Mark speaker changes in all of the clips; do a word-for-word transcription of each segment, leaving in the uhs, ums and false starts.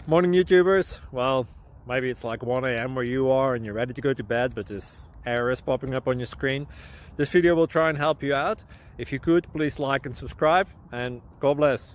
Speaker 1: Morning YouTubers. Well, maybe it's like one A M where you are and you're ready to go to bed, but this error is popping up on your screen. This video will try and help you out. If you could, please like and subscribe, and God bless.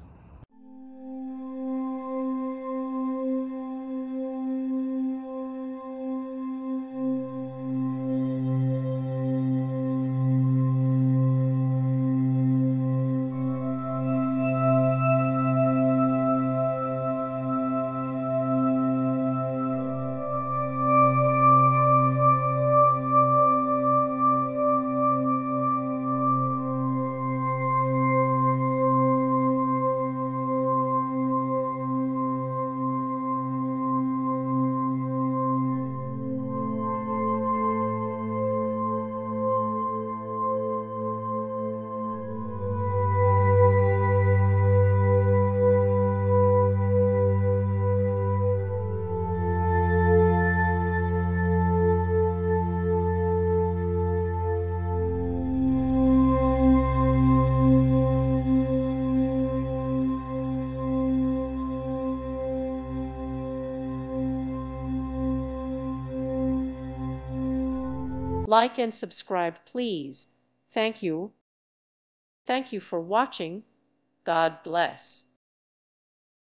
Speaker 2: Like and subscribe, please. Thank you. Thank you for watching. God bless.